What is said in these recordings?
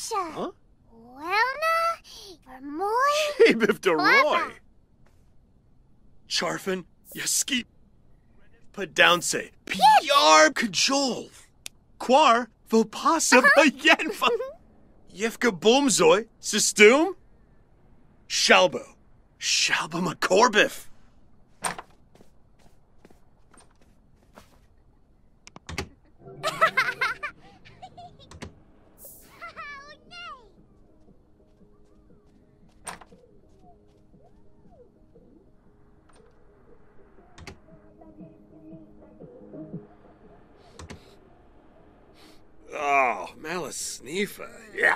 Huh? Bif de Roy. Charfin, Yaski, Padownse, Piyar Kajol. Quar, Vopasa, Yenfa. Yefka Boomzoy, Sistum, Shalbo, Shalba Macorbif. Oh, Malasneefa, yeah.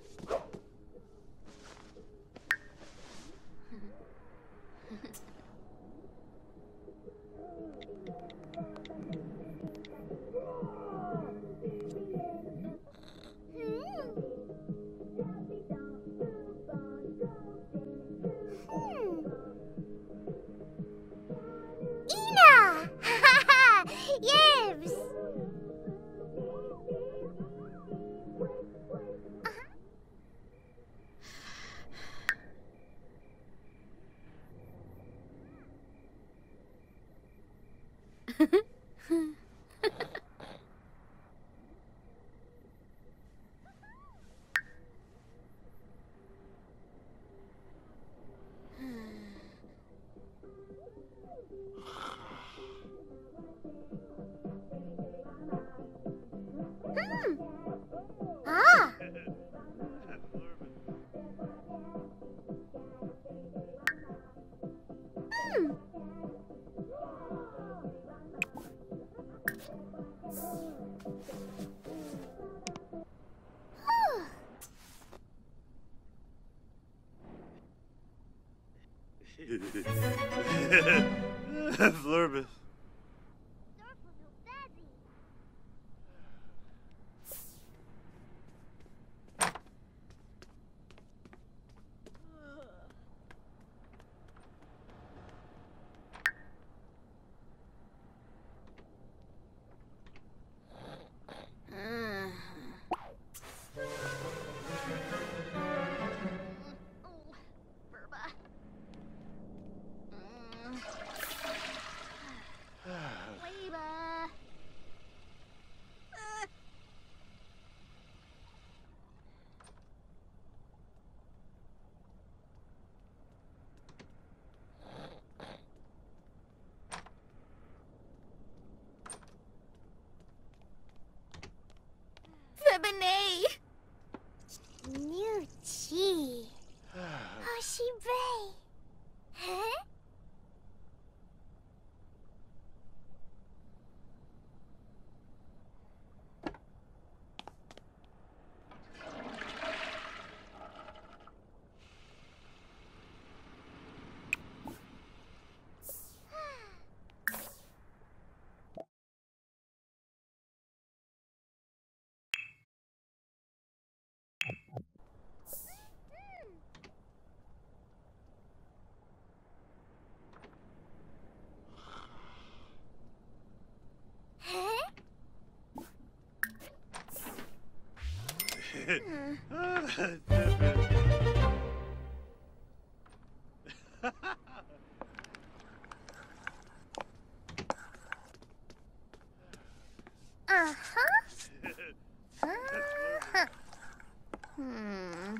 Ina! Yibs! Ah! Flurbus. Fibonacci! New Chi. Hoshibay. Huh? Uh-huh. Uh-huh. Hmm.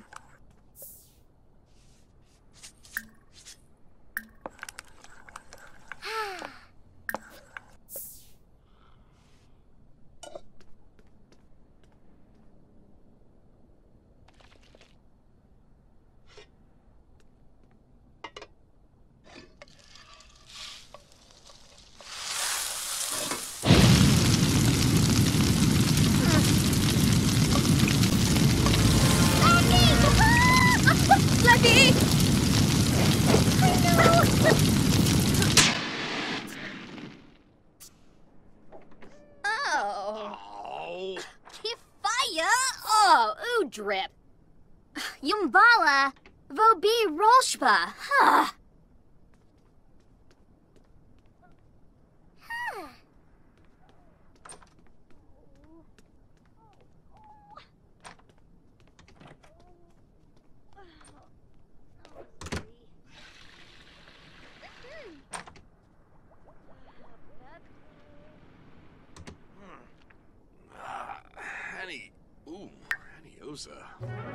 Lucky! Oh. Kifaya! Oh, Udrip. Yumbala, Vobi Rolshba. Huh. Kosa.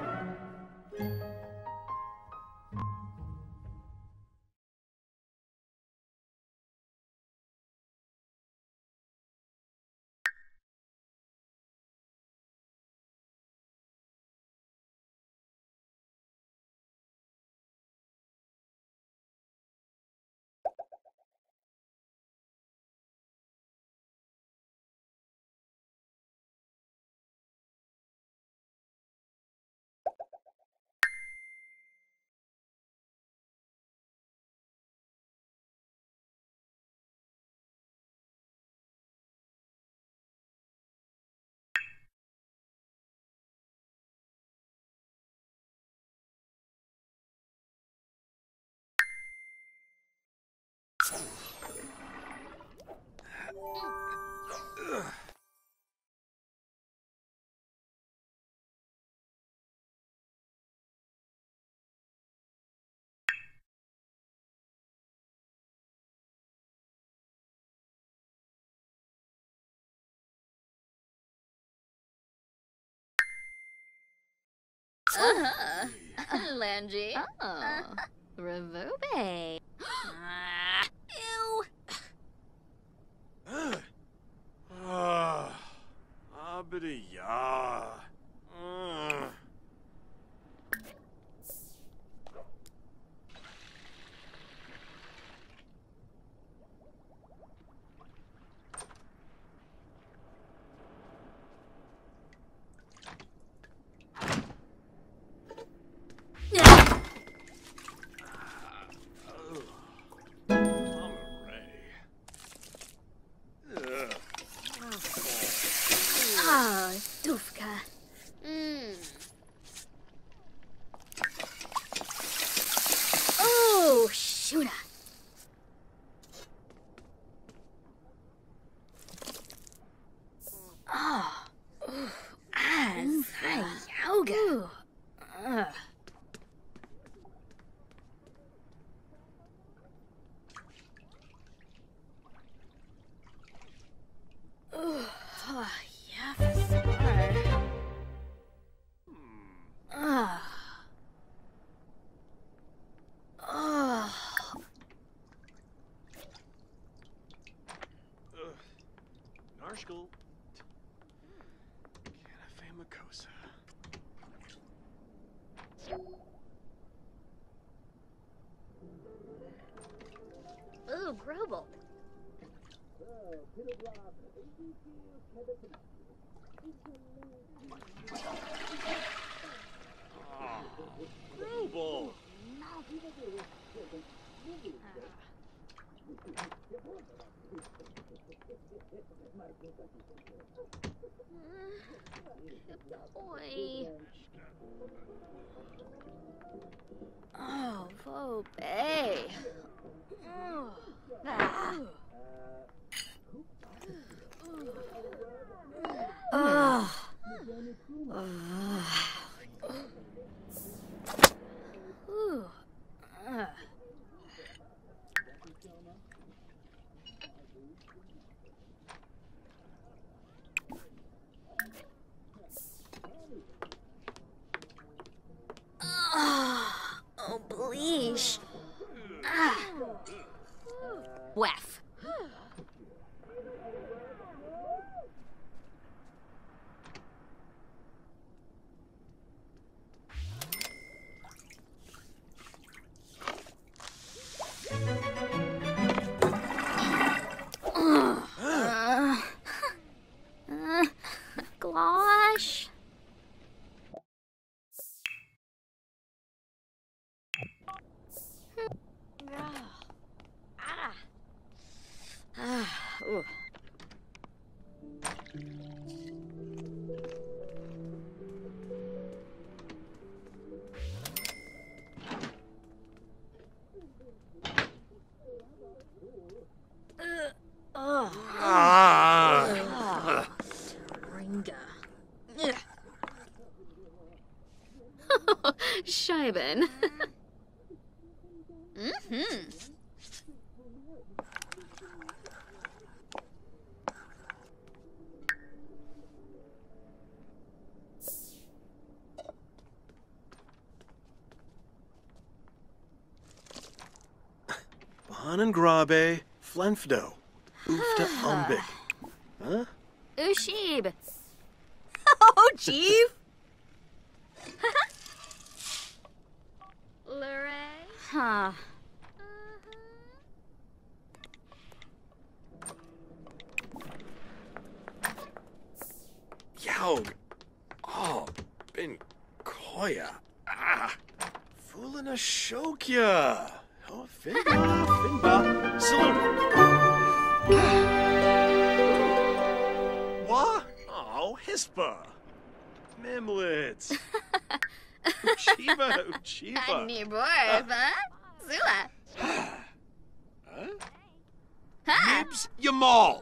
Langy. Oh, Revobe. Ew. Abidi ya. Ah, Dufka. Oh, Shuna. Oh. Yoga. Narshkal. Canafe Makosa. Ooh, Grobel. Grobel. Boy. Oh, Vobe. Oh. Oh, bleesh. Waff. Glosh. Ooh. Ringa. Scheiben. Hanengrabe, Flenfdo, Ufta Umbig. Huh? Ushib. Oh, Chief. Lure. Huh. Yaug. Oh, bin Koya. Ah. Fulina Shokya. Oh, Finba. Salute. What? Oh, Hispa. Mimlets. Uchiba. Niborva. Zula. Huh? Ha. Nibs Yamal.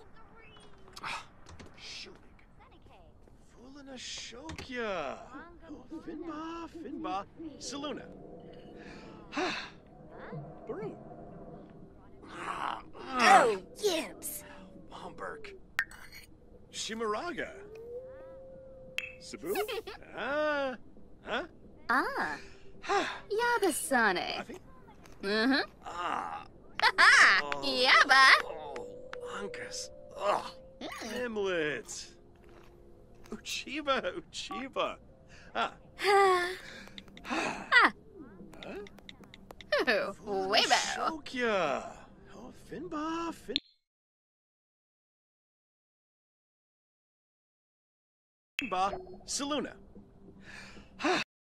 Fulina Shokya. Oh, Finba. Saluna. Baru. Oh, Gibbs. Bomberg. Shimaraga. Sabu? Huh? Ah. I Yabasane. think. Uh-huh. Ah. Ha. Oh. Yabba. Oh, Ankus. Ugh. Hamlet. Uchiba. Ah. Weibo. Shokya. Oh, Finba. Finba. Saluna.